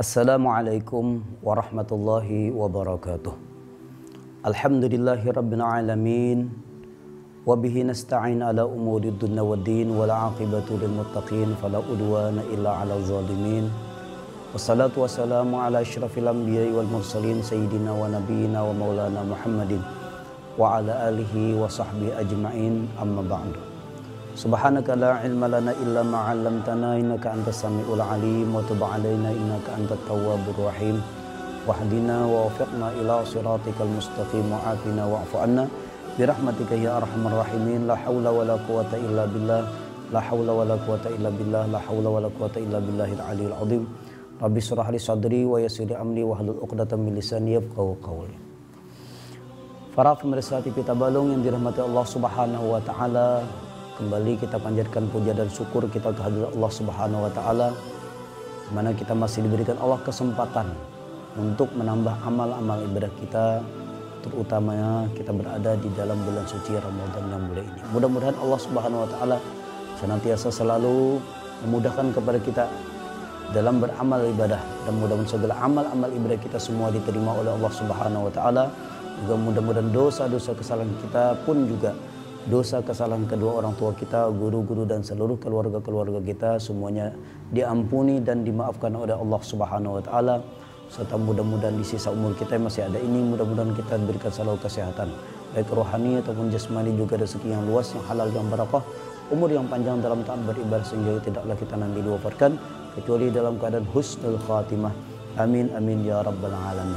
Assalamualaikum warahmatullahi wabarakatuh. Alhamdulillahi rabbil alamin. Wabihi nasta'in ala umuri dunya waddin. Wal aqibatu lil muttaqin. Fala udwana illa ala zalimin. Wassalatu wassalamu ala asyrafil anbiya'i wal mursalin. Sayyidina wa nabiyina wa maulana Muhammadin wa ala alihi wa sahbihi ajma'in. Amma ba'du. Subhanaka la ilma lana illa ma 'allamtana innaka antas samiul alim wa tub 'alaina innaka antat tawwabur rahim wahdina wa waffiqna ila siratikal mustaqim wa afina wa'fu 'anna bi rahmatika ya arhamar rahimin. La haula wala quwata illa billah, la haula wala quwata illa billah, la haula wala quwata illa billahil aliyil azim. Rabbi shrah li sadri wa yassir li amri wahlul 'uqdatam min lisani yafqahu qawli. Para pemirsa TV Tabalong yang dirahmati Allah Subhanahu wa taala, kembali kita panjatkan puja dan syukur kita kehadirat Allah Subhanahu wa taala, di mana kita masih diberikan Allah kesempatan untuk menambah amal-amal ibadah kita, terutamanya kita berada di dalam bulan suci Ramadan yang mulia ini. Mudah-mudahan Allah Subhanahu wa taala senantiasa selalu memudahkan kepada kita dalam beramal ibadah, dan mudah-mudahan segala amal-amal ibadah kita semua diterima oleh Allah Subhanahu wa taala. Juga mudah-mudahan dosa-dosa kesalahan kita pun juga dosa kesalahan kedua orang tua kita, guru-guru dan seluruh keluarga-keluarga kita semuanya diampuni dan dimaafkan oleh Allah Subhanahu wa taala. Serta mudah-mudahan di sisa umur kita yang masih ada ini, mudah-mudahan kita diberikan selalu kesehatan baik rohani ataupun jasmani, juga rezeki yang luas, yang halal, yang barakah, umur yang panjang dalam taat beribadah sehingga tidaklah kita nanti diwafatkan kecuali dalam keadaan husnul khatimah. Amin amin ya rabbal alamin.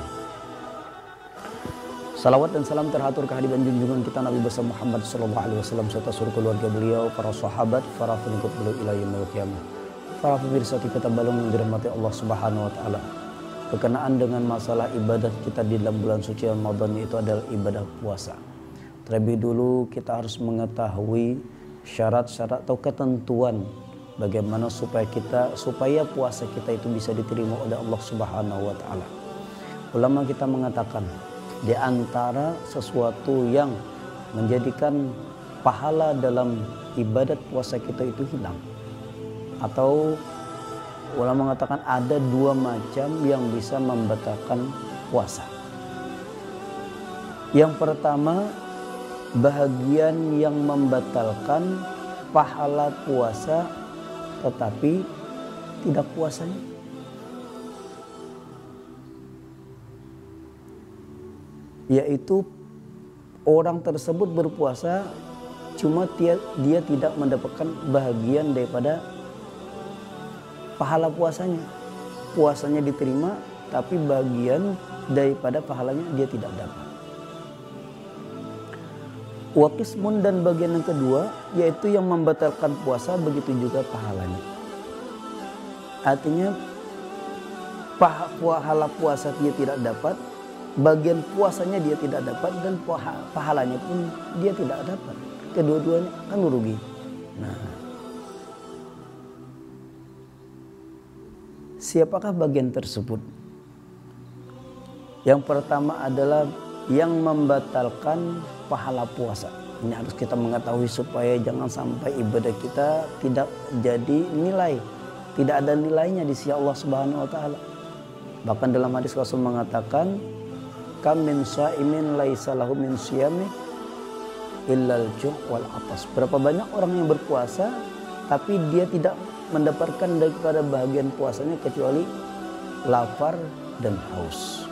Salawat dan salam terhatur kehadiran junjungan kita Nabi besar Muhammad sallallahu alaihi wasallam serta seluruh keluarga beliau, para sahabat, para pengikut beliau ila yaumil qiyamah. Para pemirsa TV Tabalong yang dirahmati Allah Subhanahu wa taala. Berkenaan dengan masalah ibadah kita di dalam bulan suci Ramadan, itu adalah ibadah puasa. Terlebih dulu kita harus mengetahui syarat-syarat atau ketentuan bagaimana supaya puasa kita itu bisa diterima oleh Allah Subhanahu wa taala. Ulama kita mengatakan di antara sesuatu yang menjadikan pahala dalam ibadat puasa kita itu hilang, atau ulama mengatakan ada dua macam yang bisa membatalkan puasa. Yang pertama, bahagian yang membatalkan pahala puasa tetapi tidak puasanya. Yaitu orang tersebut berpuasa cuma dia tidak mendapatkan bahagian daripada pahala puasanya. Puasanya diterima tapi bagian daripada pahalanya dia tidak dapat. Waqismun, dan bagian yang kedua yaitu yang membatalkan puasa begitu juga pahalanya. Artinya pahala puasa dia tidak dapat, bagian puasanya dia tidak dapat, dan pahalanya pun dia tidak dapat. Kedua-duanya kan merugi. Nah, siapakah bagian tersebut? Yang pertama adalah yang membatalkan pahala puasa. Ini harus kita mengetahui supaya jangan sampai ibadah kita tidak jadi nilai, tidak ada nilainya di sisi Allah Subhanahu wa taala. Bahkan dalam hadis Rasul mengatakan, kam min shaimin laisa lahu min siyami illal ju' wal atas. Berapa banyak orang yang berpuasa tapi dia tidak mendapatkan daripada bahagian puasanya kecuali lapar dan haus.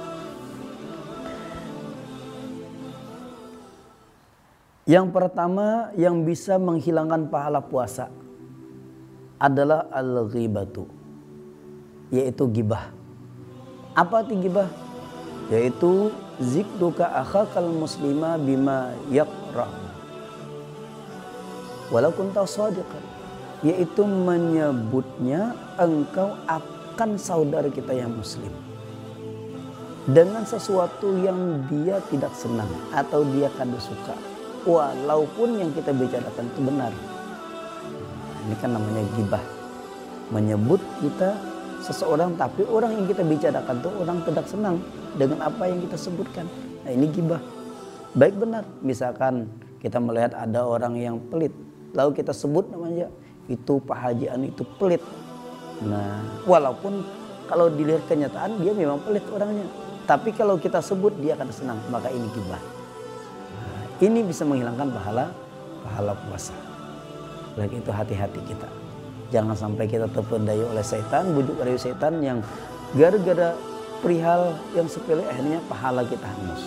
Yang pertama yang bisa menghilangkan pahala puasa adalah al-ghibatu, yaitu gibah. Apa arti gibah? Yaitu zikruka akhakal muslima bima yakrah walau kunta shadiqan, yaitu menyebutnya engkau akan saudara kita yang muslim dengan sesuatu yang dia tidak senang atau dia kada suka, walaupun yang kita bicarakan itu benar. Ini kan namanya gibah, menyebut kita seseorang tapi orang yang kita bicarakan itu orang tidak senang dengan apa yang kita sebutkan. Nah, ini gibah. Baik benar, misalkan kita melihat ada orang yang pelit, lalu kita sebut namanya, itu Pak Haji Anu itu pelit. Nah, walaupun kalau dilihat kenyataan dia memang pelit orangnya. Tapi kalau kita sebut dia akan senang, maka ini ghibah. Nah, ini bisa menghilangkan pahala puasa. Oleh itu hati-hati kita. Jangan sampai kita terpedaya oleh setan, bujuk rayu setan yang gara-gara perihal yang sepele akhirnya pahala kita hangus.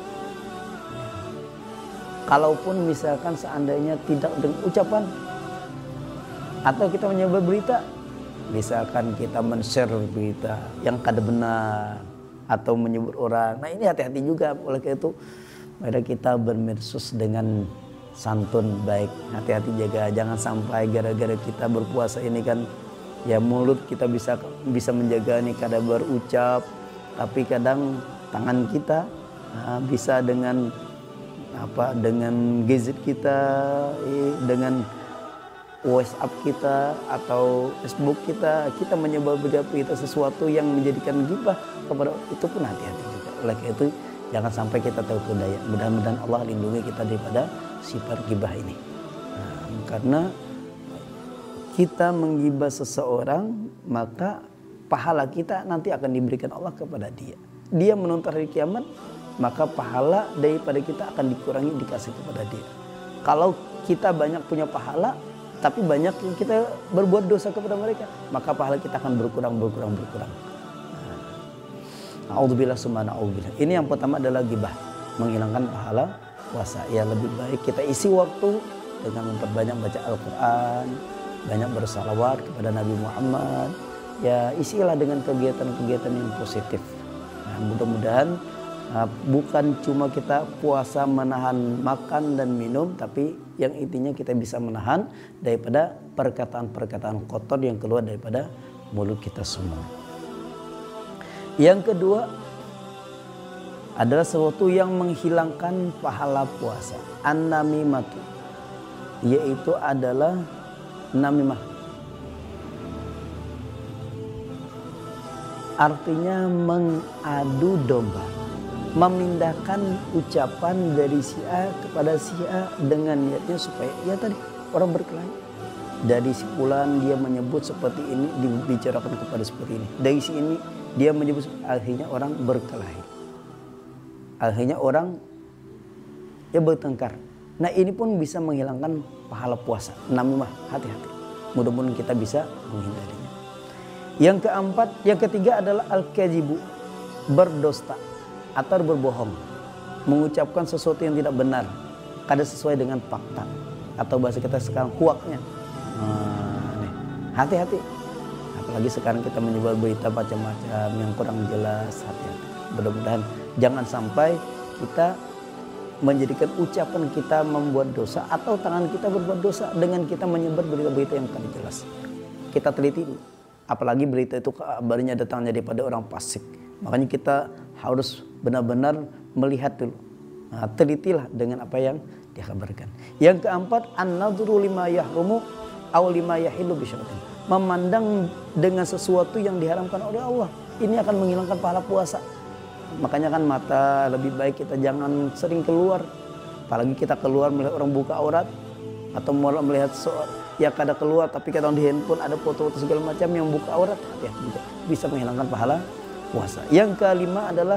Kalaupun misalkan seandainya tidak dengan ucapan atau kita menyebar berita, misalkan kita men-share berita yang kada benar atau menyebut orang, nah ini hati-hati juga. Oleh itu mari kita bermedsos dengan santun baik, hati-hati jaga, jangan sampai gara-gara kita berpuasa ini kan ya mulut kita bisa menjaga nih kada berucap, tapi kadang tangan kita bisa dengan dengan gadget kita, dengan WhatsApp kita atau Facebook kita menyebar berita sesuatu yang menjadikan ghibah kepada itu pun hati-hati juga. Oleh itu jangan sampai kita terpedaya. Mudah-mudahan Allah lindungi kita daripada sifat ghibah ini. Nah, karena kita menggibah seseorang maka pahala kita nanti akan diberikan Allah kepada dia. Dia menuntut hari kiamat, maka pahala daripada kita akan dikurangi dikasih kepada dia. Kalau kita banyak punya pahala tapi banyak kita berbuat dosa kepada mereka, maka pahala kita akan berkurang. A'udzubillah summa na'udzubillah. Ini yang pertama adalah ghibah, menghilangkan pahala puasa. Ya lebih baik kita isi waktu dengan memperbanyak baca Al-Quran, banyak bersalawat kepada Nabi Muhammad. Ya isilah dengan kegiatan-kegiatan yang positif. Nah, mudah-mudahan bukan cuma kita puasa menahan makan dan minum, tapi yang intinya kita bisa menahan daripada perkataan-perkataan kotor yang keluar daripada mulut kita semua. Yang kedua adalah sesuatu yang menghilangkan pahala puasa, an-namimatu, yaitu adalah namimah. Artinya mengadu domba, memindahkan ucapan dari si A kepada si A dengan niatnya supaya ya tadi orang berkelahi. Dari si fulan dia menyebut seperti ini, dibicarakan kepada seperti ini. Dari si ini dia menyebut, akhirnya orang berkelahi. Akhirnya orang ya bertengkar. Nah ini pun bisa menghilangkan pahala puasa. Namimah, hati-hati. Mudah-mudahan kita bisa menghindarinya. Yang ketiga adalah al-kadzibu, berdusta atau berbohong, mengucapkan sesuatu yang tidak benar, kada sesuai dengan fakta, atau bahasa kita sekarang huaknya. Hati-hati. Apalagi sekarang kita menyebar berita macam-macam yang kurang jelas, hati-hati. Mudah-mudahan jangan sampai kita menjadikan ucapan kita membuat dosa atau tangan kita berbuat dosa dengan kita menyebar berita-berita yang tidak jelas. Kita teliti dulu. Apalagi berita itu kabarnya datangnya daripada orang fasik. Makanya kita harus benar-benar melihat dulu. Nah, telitilah dengan apa yang dikabarkan. Yang keempat, an-nadhru lima yahrumu aw lima yahillu bi syartin. Memandang dengan sesuatu yang diharamkan oleh Allah. Ini akan menghilangkan pahala puasa. Makanya kan mata lebih baik kita jangan sering keluar. Apalagi kita keluar melihat orang buka aurat atau melihat ya kada keluar tapi kadang di handphone ada foto-foto segala macam yang buka aurat, hati-hati juga. Bisa menghilangkan pahala puasa. Yang kelima adalah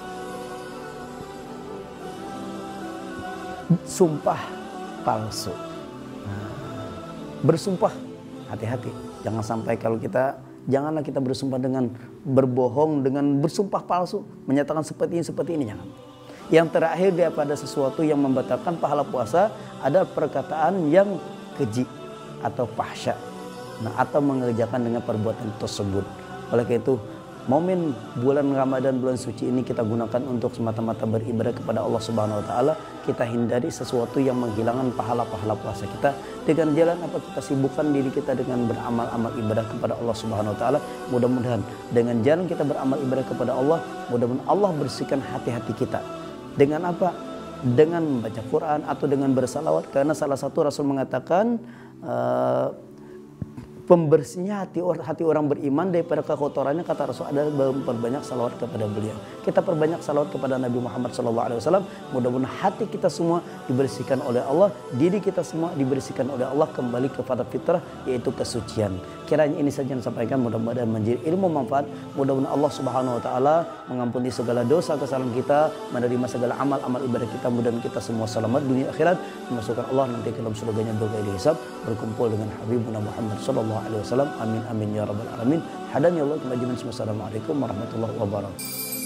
sumpah palsu. Bersumpah, hati-hati. Jangan sampai janganlah kita bersumpah dengan berbohong, dengan bersumpah palsu, menyatakan seperti ini, jangan. Yang terakhir daripada sesuatu yang membatalkan pahala puasa adalah perkataan yang keji atau fahsya, atau mengerjakan dengan perbuatan tersebut. Oleh karena itu, momen bulan Ramadan, bulan suci ini kita gunakan untuk semata-mata beribadah kepada Allah Subhanahu wa taala. Kita hindari sesuatu yang menghilangkan pahala-pahala puasa kita. Dengan jalan apa kita sibukkan diri kita dengan beramal-amal ibadah kepada Allah Subhanahu wa taala. Mudah-mudahan dengan jalan kita beramal ibadah kepada Allah, mudah-mudahan Allah bersihkan hati-hati kita. Dengan apa? Dengan membaca Quran atau dengan bersalawat, karena salah satu Rasul mengatakan pembersihnya hati orang beriman daripada kekotorannya, kata Rasul adalah memperbanyak salawat kepada beliau. Kita perbanyak salawat kepada Nabi Muhammad SAW. Mudah-mudahan hati kita semua dibersihkan oleh Allah, diri kita semua dibersihkan oleh Allah, kembali kepada fitrah, yaitu kesucian. Kiranya ini saja yang disampaikan, mudah-mudahan menjadi ilmu manfaat. Mudah-mudahan Allah Subhanahu wa taala mengampuni segala dosa kesalahan kita, menerima segala amal-amal ibadah kita. Mudah-mudahan kita semua selamat dunia akhirat, dimasukkan Allah nanti ke dalam surganya bergaya hisab, berkumpul dengan Habibuna Muhammad sallallahu alaihi wasallam. Amin amin ya rabbal alamin. Hadani Allah. Assalamualaikum warahmatullahi wabarakatuh.